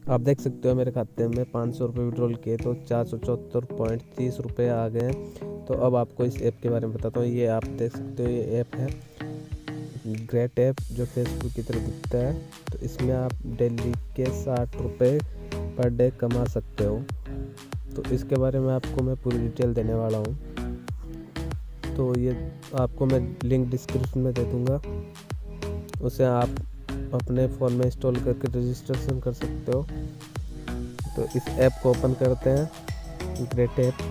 आप देख सकते हो मेरे खाते में 500 रुपये विड्रॉल किए तो 474.30 रुपये आ गए हैं। तो अब आपको इस ऐप के बारे में बताता हूँ। ये आप देख सकते हो, ये ऐप है ग्रेट ऐप, जो फेसबुक की तरह दिखता है। तो इसमें आप डेली के 60 रुपये पर डे कमा सकते हो। तो इसके बारे में आपको मैं पूरी डिटेल देने वाला हूँ। तो ये आपको मैं लिंक डिस्क्रिप्शन में दे दूँगा, उसे आप अपने फ़ोन में इंस्टॉल करके रजिस्ट्रेशन कर सकते हो। तो इस ऐप को ओपन करते हैं, ग्रेट ऐप।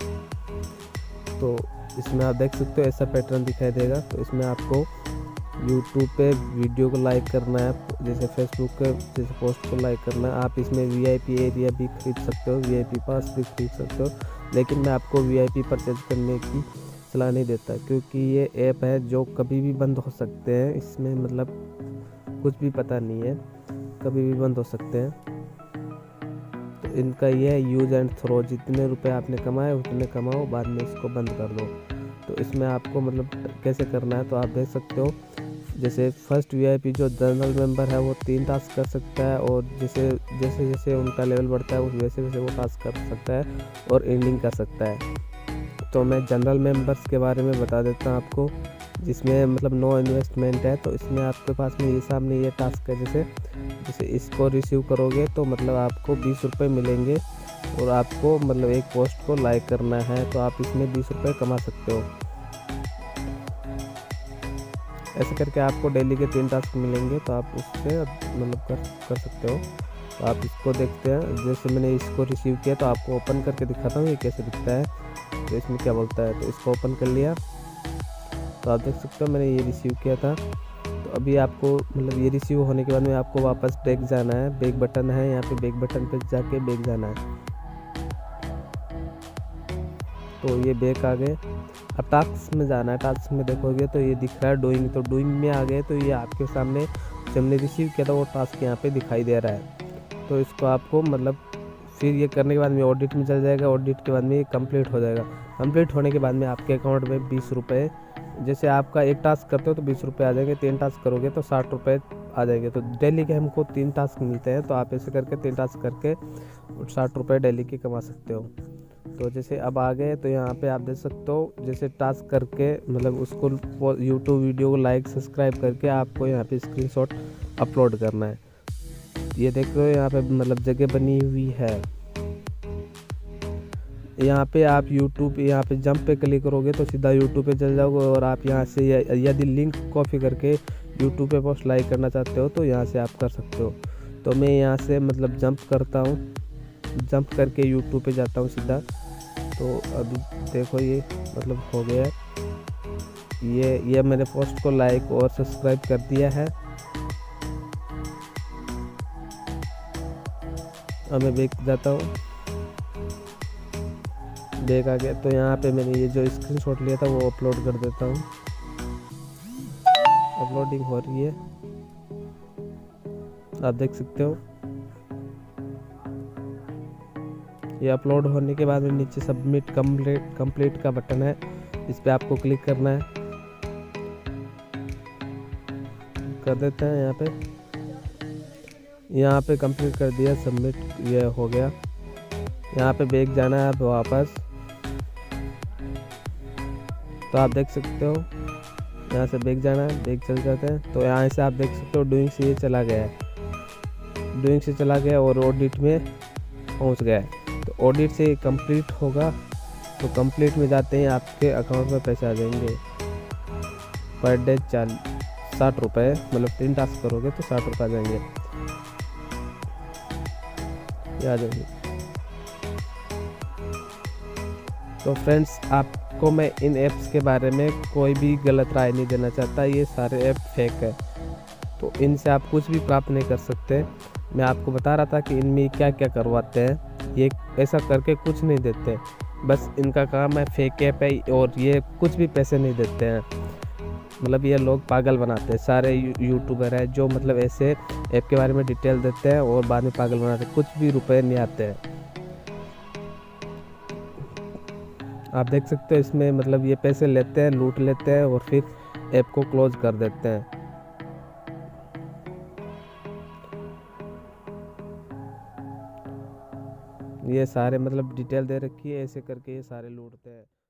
तो इसमें आप देख सकते हो ऐसा पैटर्न दिखाई देगा। तो इसमें आपको यूट्यूब पे वीडियो को लाइक करना है, जैसे फेसबुक के जैसे पोस्ट को लाइक करना है। आप इसमें वीआईपी एरिया भी खरीद सकते हो, वीआईपी पास भी खरीद सकते हो, लेकिन मैं आपको वीआईपी परचेज करने की सलाह नहीं देता, क्योंकि ये ऐप है जो कभी भी बंद हो सकते हैं। इसमें मतलब कुछ भी पता नहीं है, कभी भी बंद हो सकते हैं। तो इनका ये है यूज एंड थ्रो, जितने रुपए आपने कमाए उतने कमाओ, बाद में इसको बंद कर दो। तो इसमें आपको मतलब कैसे करना है, तो आप देख सकते हो जैसे फर्स्ट वीआईपी जो जनरल मेंबर है वो 3 टास्क कर सकता है, और जैसे जैसे जैसे उनका लेवल बढ़ता है वैसे वैसे वो टास्क कर सकता है और एंडिंग कर सकता है। तो मैं जनरल मेंबर्स के बारे में बता देता हूँ आपको, जिसमें मतलब नो इन्वेस्टमेंट है। तो इसमें आपके पास में ये सामने ये टास्क है, जैसे जैसे इसको रिसीव करोगे तो मतलब आपको 20 रुपये मिलेंगे, और आपको मतलब एक पोस्ट को लाइक करना है, तो आप इसमें 20 रुपये कमा सकते हो। ऐसे करके आपको डेली के 3 टास्क मिलेंगे, तो आप उससे मतलब कर सकते हो। तो आप इसको देखते हैं, जैसे मैंने इसको रिसीव किया तो आपको ओपन करके दिखाता हूँ ये कैसे दिखता है। तो इसमें क्या बोलता है, तो इसको ओपन कर लिया। तो आप देख सकते हो मैंने ये रिसीव किया था। तो अभी आपको मतलब ये रिसीव होने के बाद में आपको वापस बैक जाना है, बैक बटन है यहाँ पे, बैक बटन पे जाके बैक जाना है। तो ये बैक आ गए। अब टास्क में जाना है, टास्क में देखोगे तो ये दिख रहा है डूइंग। तो डूइंग में आ गए तो ये आपके सामने जो हमने रिसीव किया था वो टास्क यहाँ पे दिखाई दे रहा है। तो इसको आपको मतलब फिर ये करने के बाद में ऑडिट में चल जाएगा, ऑडिट के बाद में ये कंप्लीट हो जाएगा। कंप्लीट होने के बाद में आपके अकाउंट में 20 रुपये, जैसे आपका एक टास्क करते हो तो 20 रुपये आ जाएंगे, 3 टास्क करोगे तो 60 रुपये आ जाएंगे। तो डेली के हमको 3 टास्क मिलते हैं, तो आप ऐसे करके 3 टास्क करके 60 रुपये डेली के कमा सकते हो। तो जैसे अब आ गए तो यहाँ पे आप देख सकते हो, जैसे टास्क करके मतलब उसको यूट्यूब वीडियो को लाइक सब्सक्राइब करके आपको यहाँ पे स्क्रीनशॉट अपलोड करना है। ये देख रहे हो यहाँ पे मतलब जगह बनी हुई है। यहाँ पे आप यूट्यूब यहाँ पे जंप पे क्लिक करोगे तो सीधा यूट्यूब पे चल जाओगे, और आप यहाँ से यदि लिंक कॉपी करके यूट्यूब पे पोस्ट लाइक करना चाहते हो तो यहाँ से आप कर सकते हो। तो मैं यहाँ से मतलब जंप करता हूँ, जंप करके यूट्यूब पे जाता हूँ सीधा। तो अभी देखो ये मतलब हो गया, ये मैंने पोस्ट को लाइक और सब्सक्राइब कर दिया है। अब मैं बैक जाता हूँ, बैक आ गया। तो यहाँ पे मैंने ये जो स्क्रीनशॉट लिया था वो अपलोड कर देता हूँ। अपलोडिंग हो रही है, आप देख सकते हो। ये अपलोड होने के बाद में नीचे सबमिट कंप्लीट का बटन है, इस पर आपको क्लिक करना है। कर देते हैं यहाँ पे कंप्लीट कर दिया, सबमिट ये हो गया। यहाँ पे बैक जाना है आप वापस। तो आप देख सकते हो यहाँ से बैक जाना है, बैक चल जाते हैं। तो यहाँ से आप देख सकते हो डूइंग से ये चला गया है, डूइंग से चला गया और ऑडिट में पहुँच गया है। तो ऑडिट से कंप्लीट होगा, तो कंप्लीट में जाते हैं आपके अकाउंट में पैसे आ जाएंगे पर डे 60 रुपये, मतलब 3 टास्क करोगे तो 60 रुपये आ जाएंगे, ये आ जाएंगे। तो फ्रेंड्स, आपको मैं इन ऐप्स के बारे में कोई भी गलत राय नहीं देना चाहता, ये सारे ऐप फेक है। तो इनसे आप कुछ भी प्राप्त नहीं कर सकते। मैं आपको बता रहा था कि इनमें क्या क्या करवाते हैं, ये ऐसा करके कुछ नहीं देते, बस इनका काम है फेक ऐप है, और ये कुछ भी पैसे नहीं देते हैं। मतलब ये लोग पागल बनाते हैं, सारे यूट्यूबर हैं जो मतलब ऐसे ऐप के बारे में डिटेल देते हैं और बाद में पागल बनाते हैं, कुछ भी रुपए नहीं आते हैं। आप देख सकते हो इसमें मतलब ये पैसे लेते हैं, लूट लेते हैं और फिर ऐप को क्लोज कर देते हैं। ये सारे मतलब डिटेल दे रखी है, ऐसे करके ये सारे लूटते हैं।